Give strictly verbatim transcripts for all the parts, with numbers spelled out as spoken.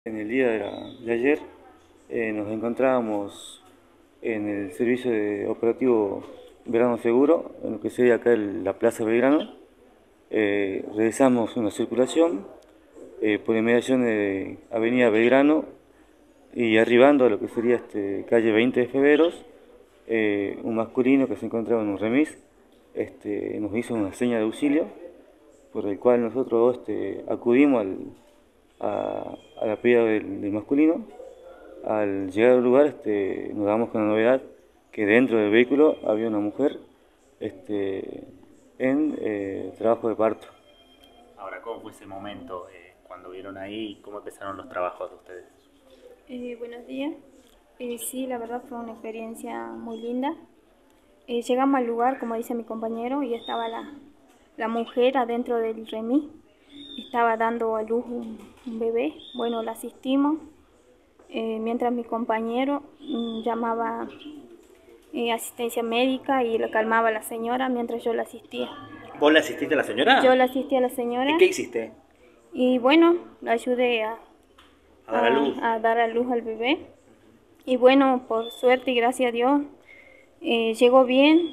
En el día de, la- de ayer eh, nos encontrábamos en el servicio de operativo Verano Seguro, en lo que sería acá el- la Plaza Belgrano. Eh, realizamos una circulación eh, por inmediación de Avenida Belgrano y arribando a lo que sería este, calle veinte de Febrero, eh, un masculino que se encontraba en un remis este, nos hizo una seña de auxilio, por el cual nosotros este, acudimos al, a, a la pedida del, del masculino. Al llegar al lugar este, nos damos con la novedad que dentro del vehículo había una mujer este, en eh, trabajo de parto. Ahora, ¿cómo fue ese momento eh, cuando vieron ahí? ¿Cómo empezaron los trabajos de ustedes? Eh, buenos días. Eh, sí, la verdad fue una experiencia muy linda. Eh, llegamos al lugar, como dice mi compañero, y estaba la, la mujer adentro del remis. Estaba dando a luz un, un bebé. Bueno, la asistimos. Eh, mientras mi compañero mm, llamaba eh, asistencia médica y le calmaba a la señora mientras yo la asistía. ¿Vos le asististe a la señora? Yo la asistí a la señora. ¿Y qué hiciste? Y bueno, la ayudé a, A dar a luz. a, a dar a luz al bebé. Y bueno, por suerte y gracias a Dios, eh, llegó bien,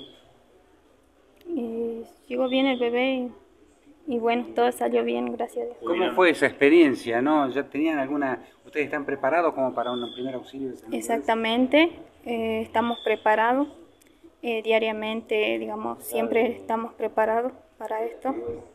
eh, llegó bien el bebé y bueno, todo salió bien, gracias a Dios. ¿Cómo fue esa experiencia, no? ¿Ya tenían alguna, ustedes están preparados como para un primer auxilio de salud? Exactamente, eh, estamos preparados, eh, diariamente, digamos, siempre estamos preparados para esto.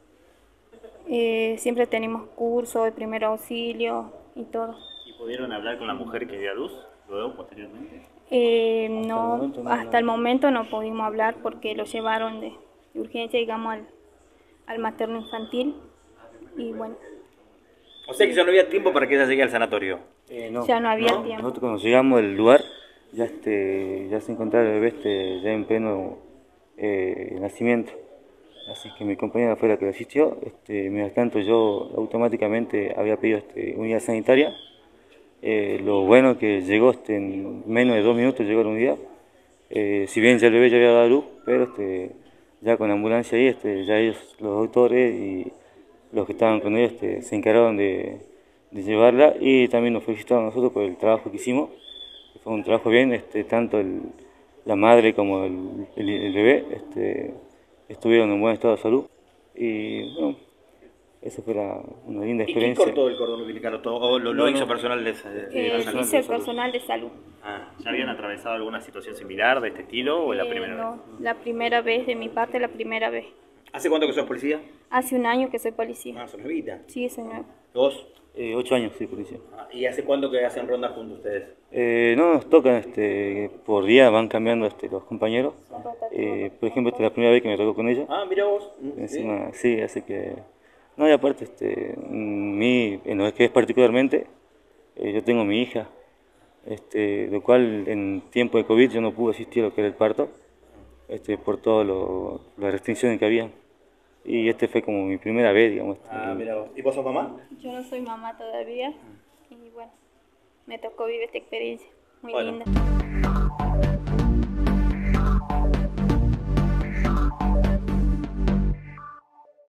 Eh, siempre tenemos cursos de primer auxilio y todo. ¿Y pudieron hablar con la mujer que dio a luz luego, posteriormente? Eh, no, el momento no, hasta no. el momento no pudimos hablar porque lo llevaron de, de urgencia, digamos, al, al materno infantil y bueno, O sea que ya no había tiempo para que ella llegue al sanatorio. Eh, no, ya no había no, tiempo. nosotros cuando llegamos al lugar ya, este, ya se encontraba el bebé este, ya en pleno eh, nacimiento. Así que mi compañera fue la que lo asistió. Este, mientras tanto yo automáticamente había pedido este, unidad sanitaria. Eh, lo bueno que llegó este, en menos de dos minutos llegó la unidad. Eh, si bien ya el bebé ya había dado a luz, pero este, ya con la ambulancia ahí, este, ya ellos, los doctores y los que estaban con ellos este, se encargaron de, de llevarla y también nos felicitaron a nosotros por el trabajo que hicimos. Fue un trabajo bien, este, tanto el, la madre como el, el, el bebé este, estuvieron en buen estado de salud y bueno, esa fue la, una linda ¿Y quién experiencia. cortó el cordón umbilical? ¿O todo- o lo, lo No, hizo no. personal de, de, de Eh, la lo salud? hizo el personal de salud. Ah, ¿ya habían atravesado alguna situación similar de este estilo o es la Eh, primera no, vez? la primera vez, de mi parte, la primera vez. ¿Hace cuánto que sos policía? Hace un año que soy policía. Ah, sos nuevita. Sí, señor. ¿Vos? Eh, ocho años, sí, policía. Ah, ¿y hace cuánto que hacen ronda juntos ustedes? Eh, no nos tocan, este, por día van cambiando este, los compañeros. Eh, por ejemplo, esta es la primera vez que me tocó con ella. Ah, mira vos. Mm, ¿sí? Encima, sí, así que... No, y aparte, este, mí, en lo que es particularmente, eh, yo tengo mi hija, este, lo cual en tiempo de COVID yo no pude asistir a lo que era el parto, este, por todas las restricciones que había. Y este fue como mi primera vez, digamos. Este, Ah, mira vos. ¿Y vos sos mamá? Yo no soy mamá todavía y bueno, me tocó vivir esta experiencia muy Bueno. linda.